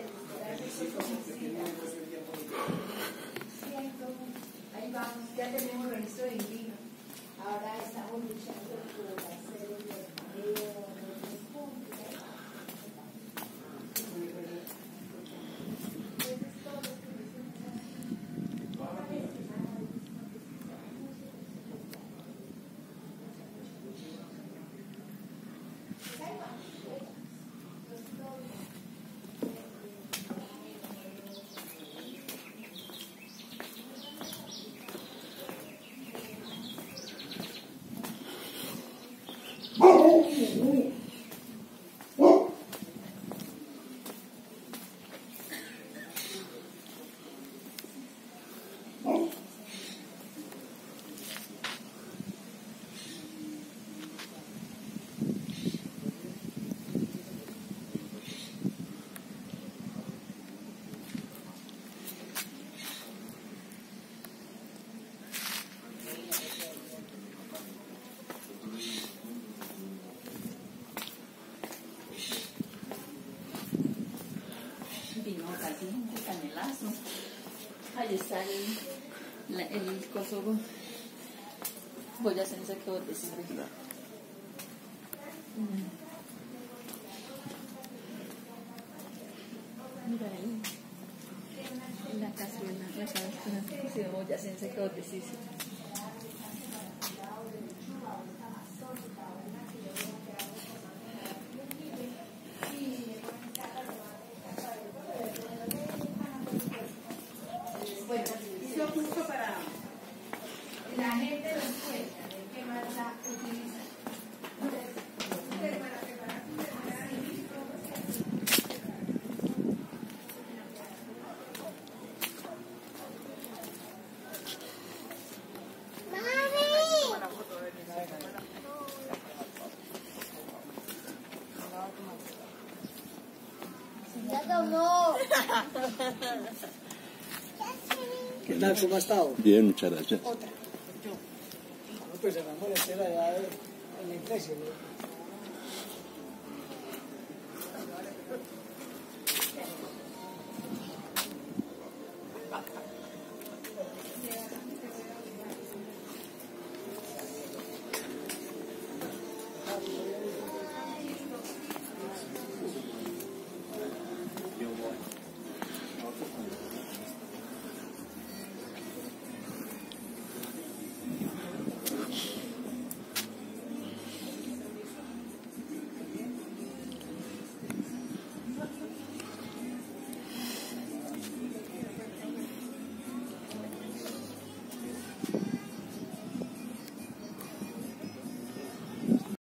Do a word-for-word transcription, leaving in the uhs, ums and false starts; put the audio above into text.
Ahí vamos, ya tenemos registro de inquilino. Ahora estamos luchando por hacer el mercadeo de los puntos. Vino casi un canelazo. Ahí está el, la, el coso. Boyacense que vos decís. Mm. Mira ahí. La cazuela, la cazuela. Sí, boyacense que vos decís. Bueno, eso justo para la gente nos cuenta de qué más la utiliza. Ustedes para preparar su mermelada y listo. Ya tomó. ¿Qué tal? ¿Cómo ha estado? Bien, muchas gracias. Otra. Pues cerramos la estela ya en la iglesia, ¿no?